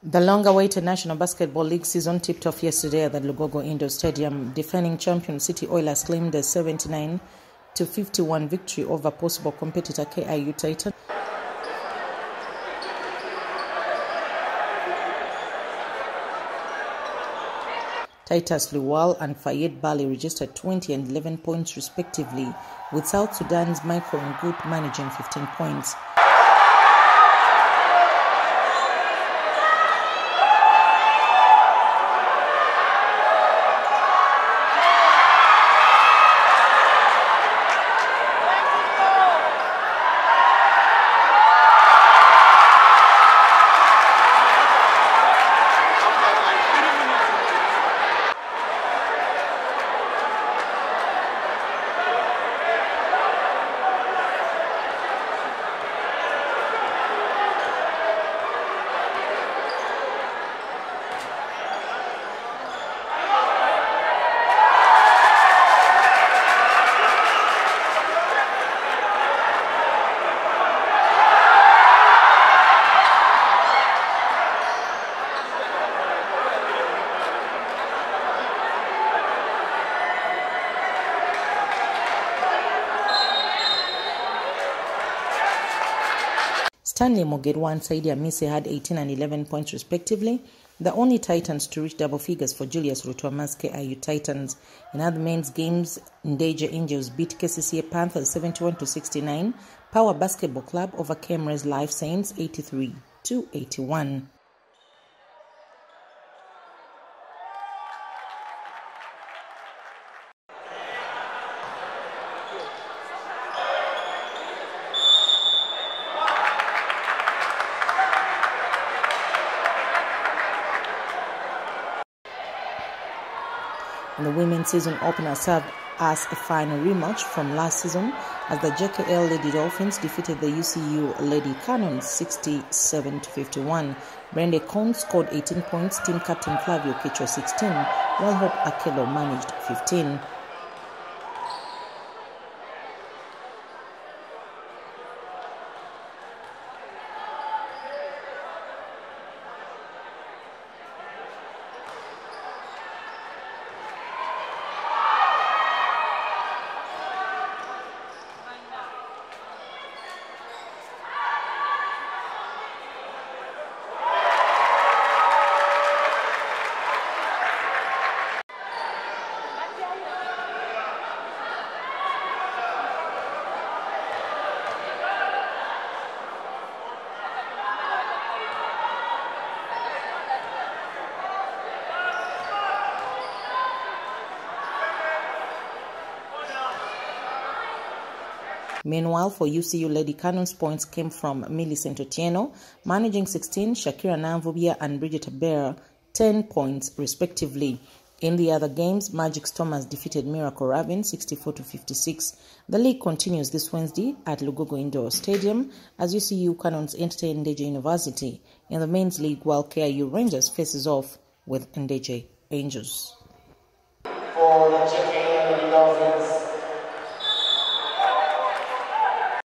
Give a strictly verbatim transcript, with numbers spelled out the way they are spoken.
The long-awaited National Basketball League season tipped off yesterday at the Lugogo Indoor Stadium. Defending champion City Oilers claimed a seventy-nine to fifty-one victory over possible competitor K I U Titans. Titus Luwal and Fayed Bali registered twenty and eleven points respectively, with South Sudan's Michael Ngut managing fifteen points. Stanley Mogedwa and Saidi Amise had eighteen and eleven points respectively, the only Titans to reach double figures for Julius Rutuama's K I U Titans. In other men's games, Ndeje Angels beat K C C A Panthers seventy-one to sixty-nine, Power Basketball Club overcame Res Life Saints eighty-three to eighty-one. And the women's season opener served as a final rematch from last season as the J K L Lady Dolphins defeated the U C U Lady Cannons sixty-seven to fifty-one. Brenda Cohn scored eighteen points, team captain Flavio Kicho sixteen, while Hope Akelo managed fifteen. Meanwhile, for U C U Lady Cannons, points came from Millicent Otieno, managing sixteen, Shakira Namvubia and Bridget Abera, ten points respectively. In the other games, Magic Stormers defeated Miracle Raven sixty-four to fifty-six. The league continues this Wednesday at Lugogo Indoor Stadium as U C U Cannons entertain Ndeje University in the men's league, while K I U Rangers faces off with Ndeje Angels. For the J K L Dolphins.